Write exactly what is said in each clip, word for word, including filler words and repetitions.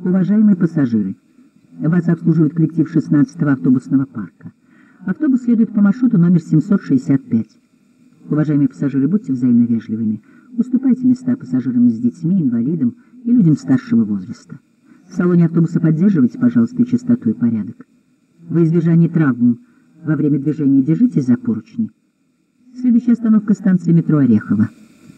Уважаемые пассажиры, вас обслуживает коллектив шестнадцатого автобусного парка. Автобус следует по маршруту номер семьсот шестьдесят пять. Уважаемые пассажиры, будьте взаимно вежливыми. Уступайте места пассажирам с детьми, инвалидам и людям старшего возраста. В салоне автобуса поддерживайте, пожалуйста, чистоту и порядок. Во избежание травм во время движения держитесь за поручни. Следующая остановка — станция метро Орехово.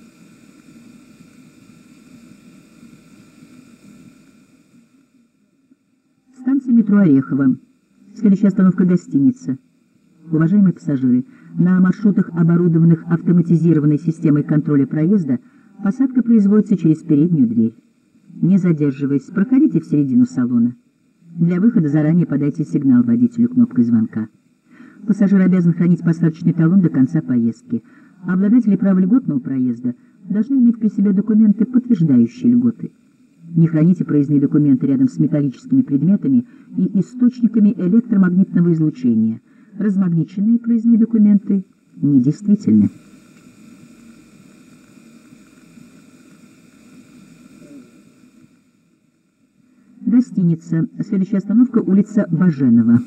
Станция метро Орехово. Следующая остановка — гостиница. Уважаемые пассажиры, на маршрутах, оборудованных автоматизированной системой контроля проезда, посадка производится через переднюю дверь. Не задерживаясь, проходите в середину салона. Для выхода заранее подайте сигнал водителю кнопкой звонка. Пассажир обязан хранить посадочный талон до конца поездки. Обладатели права льготного проезда должны иметь при себе документы, подтверждающие льготы. Не храните проездные документы рядом с металлическими предметами и источниками электромагнитного излучения. Размагниченные проездные документы недействительны. Гостиница. Следующая остановка — улица Баженова.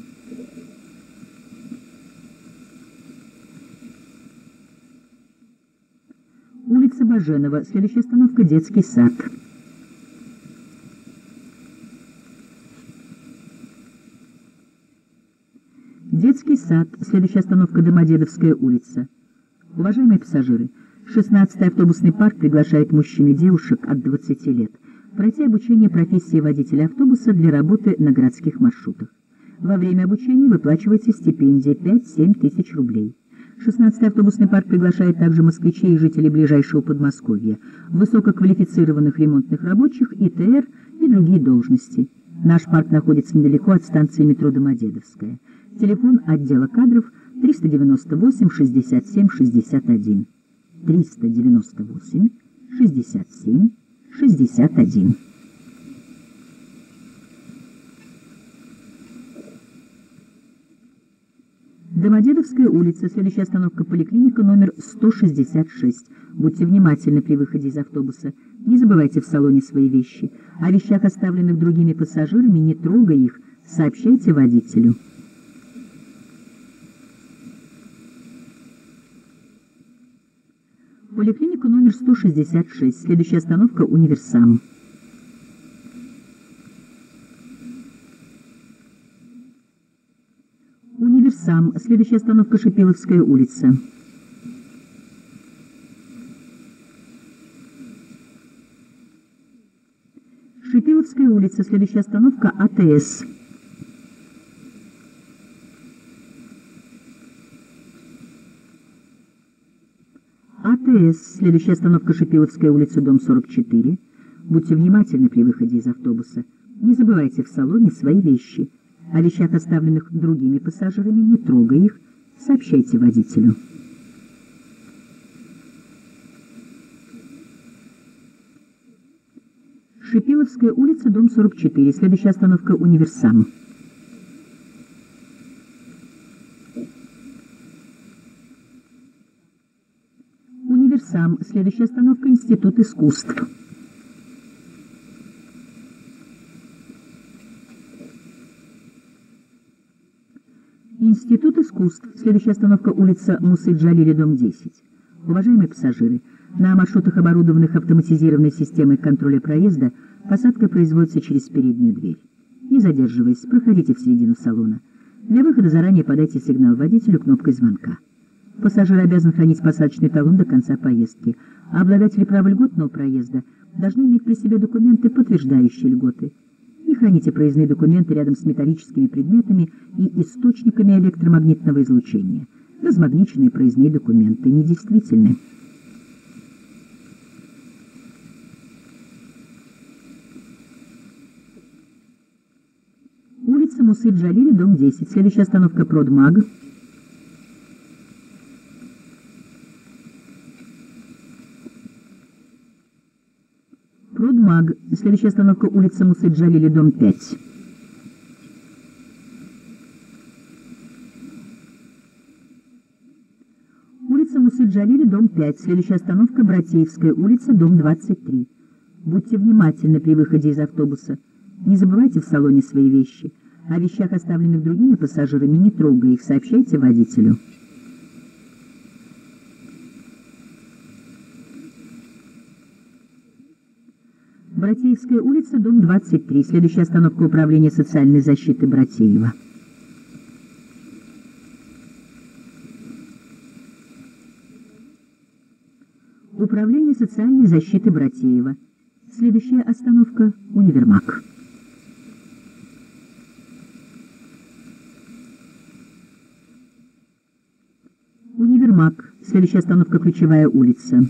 Улица Баженова. Следующая остановка — детский сад. Детский сад. Следующая остановка — Домодедовская улица. Уважаемые пассажиры, шестнадцатый автобусный парк приглашает мужчин и девушек от двадцати лет пройти обучение профессии водителя автобуса для работы на городских маршрутах. Во время обучения выплачивается стипендия пять-семь тысяч рублей. шестнадцатый автобусный парк приглашает также москвичей и жителей ближайшего Подмосковья, высококвалифицированных ремонтных рабочих, И Т Р и другие должности. Наш парк находится недалеко от станции метро Домодедовская. Телефон отдела кадров триста девяносто восемь шестьдесят семь шестьдесят один. триста девяносто восемь шестьдесят семь шестьдесят один. Домодедовская улица. Следующая остановка — поликлиника номер сто шестьдесят шесть. Будьте внимательны при выходе из автобуса. Не забывайте в салоне свои вещи. О вещах, оставленных другими пассажирами, не трогая их, сообщайте водителю. Поликлиника номер сто шестьдесят шесть. Следующая остановка — Универсам. Универсам. Следующая остановка — Шипиловская улица. Шипиловская улица. Следующая остановка — А Т С. А Т С. Следующая остановка — Шипиловская улица, дом сорок четыре. Будьте внимательны при выходе из автобуса. Не забывайте в салоне свои вещи. О вещах, оставленных другими пассажирами, не трогая их, сообщайте водителю. Шипиловская улица, дом сорок четыре. Следующая остановка — Универсам. Универсам. Следующая остановка — Институт искусств. Институт искусств. Следующая остановка — улица Мусы Джалили, дом десять. Уважаемые пассажиры, на маршрутах, оборудованных автоматизированной системой контроля проезда, посадка производится через переднюю дверь. Не задерживаясь, проходите в середину салона. Для выхода заранее подайте сигнал водителю кнопкой звонка. Пассажир обязан хранить посадочный талон до конца поездки, а обладатели права льготного проезда должны иметь при себе документы, подтверждающие льготы. Не храните проездные документы рядом с металлическими предметами и источниками электромагнитного излучения. Размагниченные проездные документы недействительны. Улица Мусы Джалили, дом десять. Следующая остановка — Продмаг. Продмаг. Следующая остановка — улица Мусы Джалили, дом пять. Улица Мусы Джалили, дом пять. Следующая остановка — Братеевская улица, дом двадцать три. Будьте внимательны при выходе из автобуса. Не забывайте в салоне свои вещи. О вещах, оставленных другими пассажирами, не трогая их, сообщайте водителю. Братеевская улица, дом двадцать три. Следующая остановка — Управление социальной защиты Братеева. Управление социальной защиты Братеева. Следующая остановка — Универмаг. Универмаг. Следующая остановка — Ключевая улица.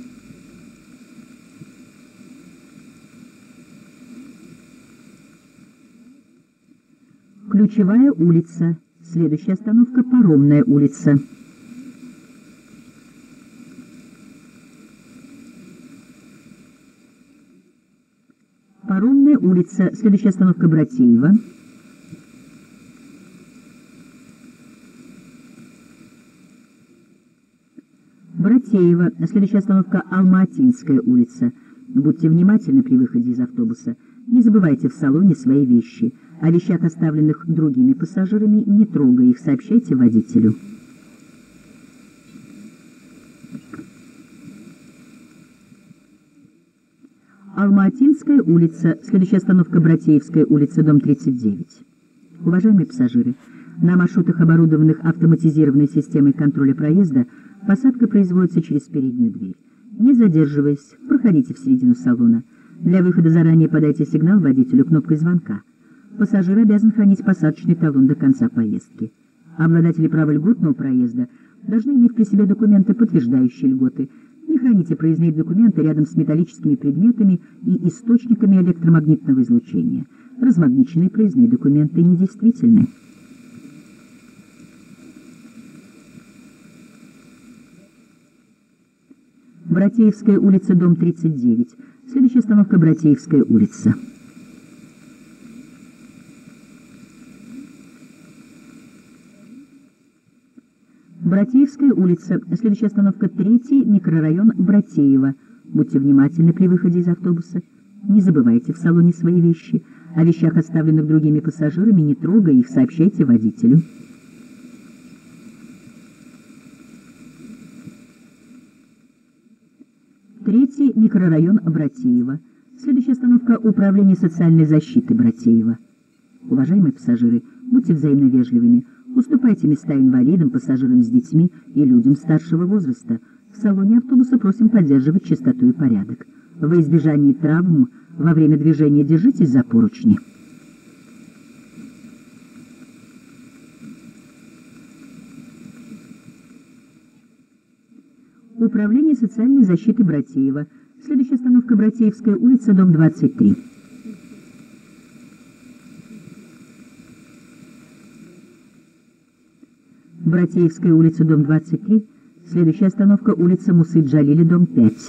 Ключевая улица. Следующая остановка — Паромная улица. Паромная улица. Следующая остановка — Братеева. Братеева. Следующая остановка — Алма-Атинская улица. Будьте внимательны при выходе из автобуса. Не забывайте в салоне свои вещи. О вещах, оставленных другими пассажирами, не трогая их, сообщайте водителю. Алма-Атинская улица. Следующая остановка — Братеевская улица, дом тридцать девять. Уважаемые пассажиры, на маршрутах, оборудованных автоматизированной системой контроля проезда, посадка производится через переднюю дверь. Не задерживаясь, проходите в середину салона. Для выхода заранее подайте сигнал водителю кнопкой звонка. Пассажир обязан хранить посадочный талон до конца поездки. Обладатели права льготного проезда должны иметь при себе документы, подтверждающие льготы. Не храните проездные документы рядом с металлическими предметами и источниками электромагнитного излучения. Размагниченные проездные документы недействительны. Братеевская улица, дом тридцать девять. Следующая остановка — Братеевская улица. Братеевская улица. Следующая остановка — третий микрорайон Братеева. Будьте внимательны при выходе из автобуса. Не забывайте в салоне свои вещи. О вещах, оставленных другими пассажирами, не трогая их, сообщайте водителю. Третий микрорайон Братеева. Следующая остановка — Управление социальной защиты Братеева. Уважаемые пассажиры, будьте взаимно вежливыми. Уступайте места инвалидам, пассажирам с детьми и людям старшего возраста. В салоне автобуса просим поддерживать чистоту и порядок. Во избежание травм во время движения держитесь за поручни. Управление социальной защиты Братеева. Следующая остановка — Братеевская улица, дом двадцать три. Братеевская улица, дом двадцать три. Следующая остановка — улица Мусы Джалили, дом пять.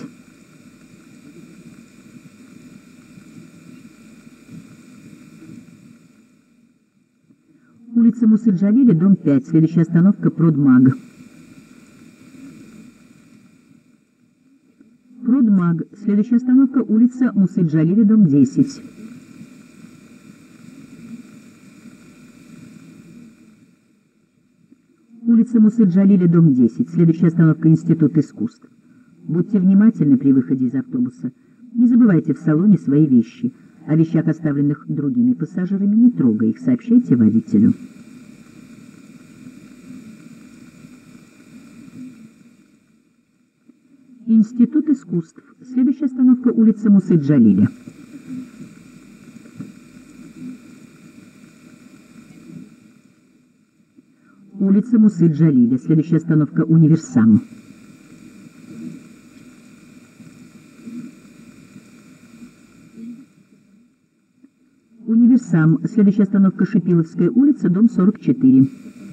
Улица Мусы Джалили, дом пять. Следующая остановка — Продмаг. Продмаг. Следующая остановка — улица Мусы Джалили, дом десять. Улица Мусы Джалили, дом десять. Следующая остановка — Институт искусств. Будьте внимательны при выходе из автобуса. Не забывайте в салоне свои вещи. О вещах, оставленных другими пассажирами, не трогая их, сообщайте водителю. Институт искусств. Следующая остановка — улица Мусы Джалили. Улица Мусы Джалили. Следующая остановка — Универсам. Универсам. Следующая остановка — Шипиловская улица, дом сорок четыре.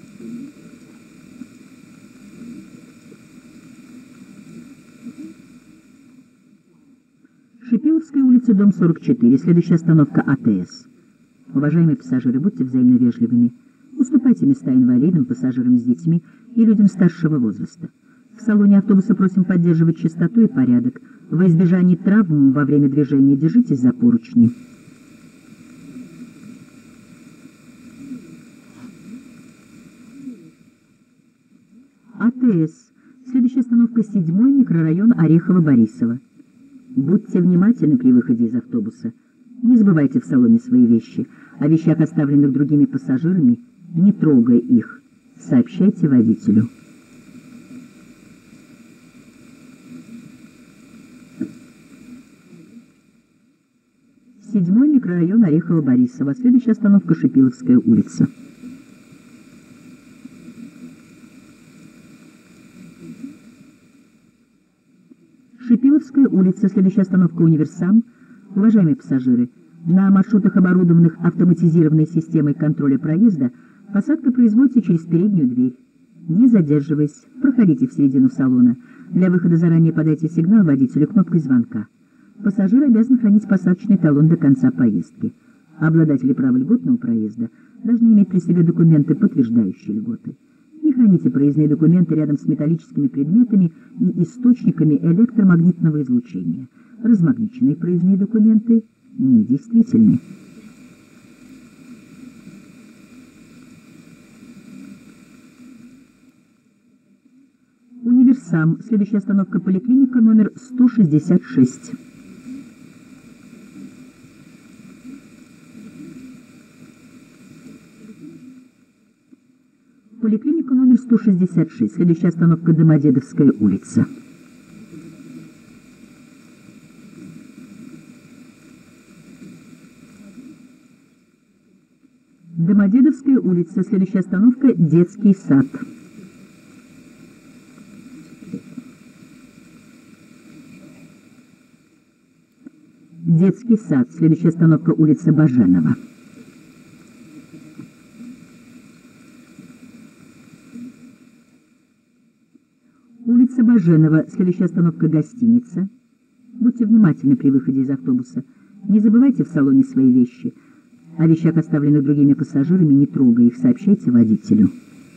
Шипиловская улица, дом сорок четыре. Следующая остановка — АТС. Уважаемые пассажиры, будьте взаимно вежливыми. Уступайте места инвалидам, пассажирам с детьми и людям старшего возраста. В салоне автобуса просим поддерживать чистоту и порядок. Во избежание травм во время движения держитесь за поручни. МТС. Следующая остановка — седьмой микрорайон Орехово-Борисово. Будьте внимательны при выходе из автобуса. Не забывайте в салоне свои вещи. О вещах, оставленных другими пассажирами, не трогая их, сообщайте водителю. Седьмой микрорайон Орехово-Борисово. Следующая остановка — Шипиловская улица. Шипиловская улица. Следующая остановка — Универсам. Уважаемые пассажиры, на маршрутах, оборудованных автоматизированной системой контроля проезда, посадка производится через переднюю дверь. Не задерживаясь, проходите в середину салона. Для выхода заранее подайте сигнал водителю кнопкой звонка. Пассажир обязан хранить посадочный талон до конца поездки. Обладатели права льготного проезда должны иметь при себе документы, подтверждающие льготы. Не храните проездные документы рядом с металлическими предметами и источниками электромагнитного излучения. Размагниченные проездные документы недействительны. Универсам. Следующая остановка — поликлиника номер сто шестьдесят шесть. Поликлиника номер сто шестьдесят шесть. Следующая остановка — Домодедовская улица. Домодедовская улица. Следующая остановка — Детский сад. Детский сад. Следующая остановка — улица Баженова. Улица Баженова. Следующая остановка — гостиница. Будьте внимательны при выходе из автобуса. Не забывайте в салоне свои вещи. О вещах, оставленных другими пассажирами, не трогая их, сообщайте водителю.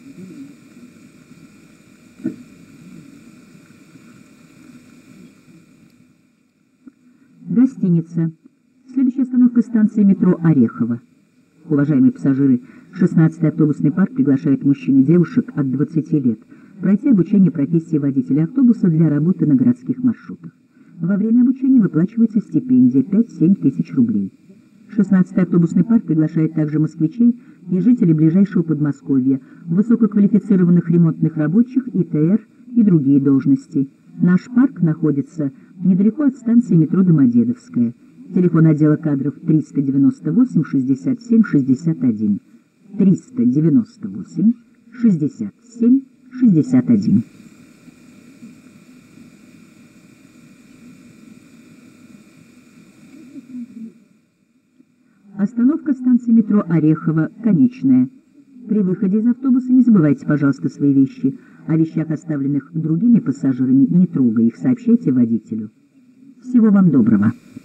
Гостиница. Следующая остановка — станция метро Орехово. Уважаемые пассажиры, шестнадцатый автобусный парк приглашает мужчин и девушек от двадцати лет пройти обучение профессии водителя автобуса для работы на городских маршрутах. Во время обучения выплачивается стипендия пять-семь тысяч рублей. шестнадцатый автобусный парк приглашает также москвичей и жителей ближайшего Подмосковья, высококвалифицированных ремонтных рабочих, И Т Р и другие должности. Наш парк находится недалеко от станции метро Домодедовская. Телефон отдела кадров триста девяносто восемь шестьдесят семь шестьдесят один. триста девяносто восемь шестьдесят семь шестьдесят один. Остановка станции метро Орехово, конечная. При выходе из автобуса не забывайте, пожалуйста, свои вещи. О вещах, оставленных другими пассажирами, не трогая их, сообщайте водителю. Всего вам доброго.